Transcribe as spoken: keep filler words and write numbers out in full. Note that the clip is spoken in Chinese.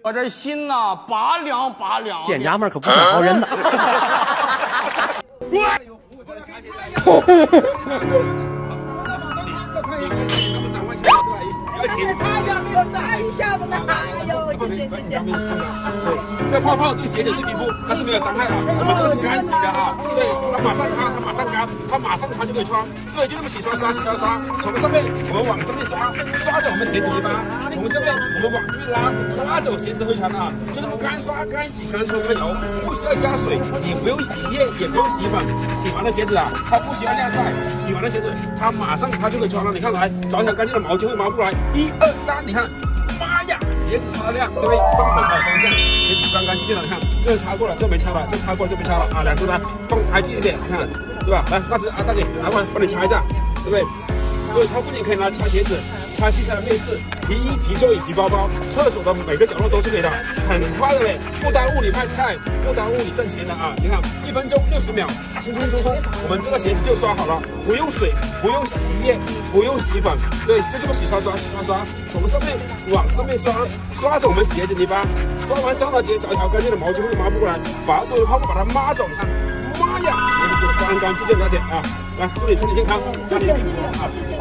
我这心呐，拔凉拔凉。 见娘们可不是好人呐。 擦一下，没擦一下子呢。哎呦，谢谢谢谢。 对，这泡泡对鞋子对皮肤它是没有伤害的，我们这个是干洗的啊。对，它马上擦，它马上干，它马上它就可以穿。对，就这么洗刷刷洗刷刷，从上面我们往上面刷，刷走我们鞋子泥巴，从上面我们往这边拉，拉走鞋子的灰尘啊。就这么干刷干洗干搓干油，不需要加水，也不用洗液，也不用洗粉。洗完的鞋子啊，它不需要晾晒，洗完的鞋子它马上它就可以穿了。你看来，找一条干净的毛巾会毛过来。一二三，你看，妈呀，鞋子擦亮，对不对？上头好方向，鞋子干干净净的。你看，这擦过了，这没擦了，这擦过了就没擦了啊。两只来放挨近一点，你看，是吧？来，大只啊，大姐，来过来帮你擦一下，对不对？对，它不仅可以拿擦鞋子、擦器材的内饰、皮衣、皮座椅、皮包包，厕所的每个角落都是可以的，很快的嘞，不耽误你卖菜，不耽误你挣钱的啊！你看，一分钟六十秒，轻轻松松，我们这个鞋子就刷好了，不用水，不用洗衣液，不用洗粉，对，就这么洗刷刷洗刷刷，从上面往上面刷，刷走我们鞋子泥巴，刷完之后呢，直接找一条干净的毛巾或者抹布过来，把多余的泡沫把它抹走，你看，妈呀，鞋子就干干净净的，大姐啊！来，祝你身体健康，家里幸福啊！